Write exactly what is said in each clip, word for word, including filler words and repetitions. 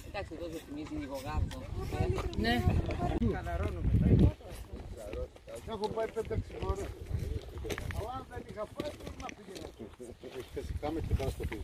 Εντάξει, εδώ θυμίζει λίγο γάβδο. Ναι. Καλαρώνω. Έχω πάει πέντε έξι ώρες. Αλλά αν δεν είχα πάει, πρέπει να πήγαινα. Κάμε και πάνω στο φύλλο.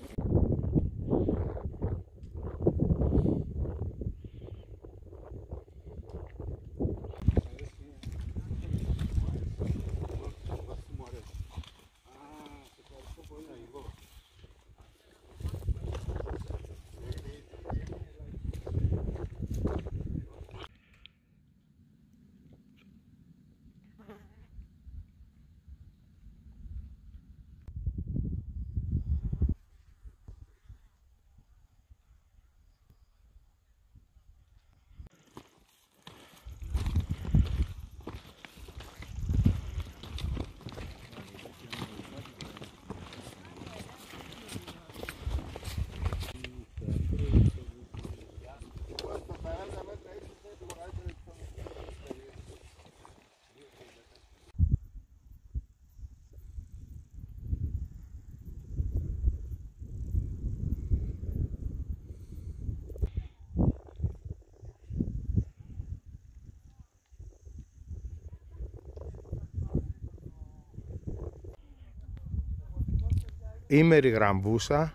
Ήμερη γραμβούσα,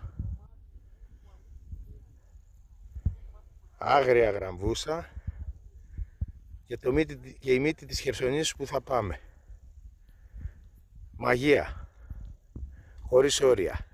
άγρια γραμβούσα για, το μύτη, για η μύτη της Χερσονήσου που θα πάμε. Μαγεία, χωρίς όρια.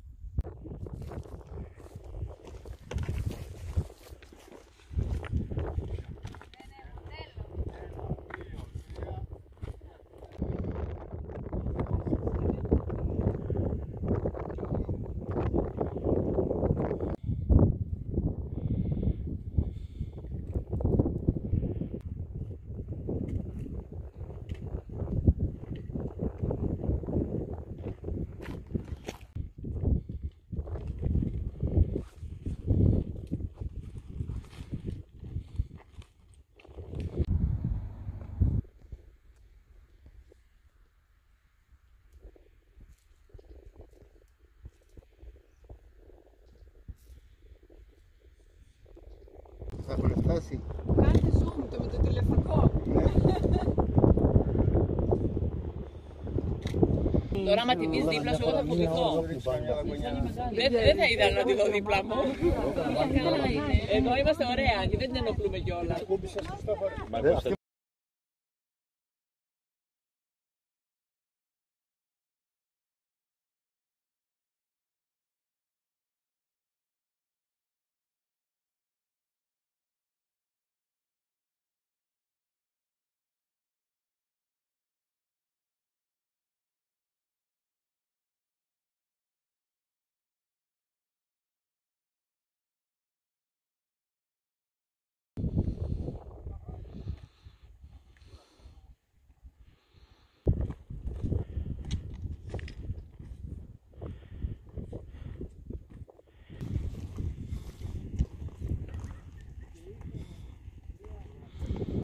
Θα έχουν φτάσει. Κάντε zoom το με το τηλεφωνικό. Τώρα άμα τη δεις δίπλα σου εγώ θα φοβηθώ. Δεν θα ήθελα να τη δω δίπλα μου. Εδώ είμαστε ωραία και δεν την ενοχλούμε κιόλας.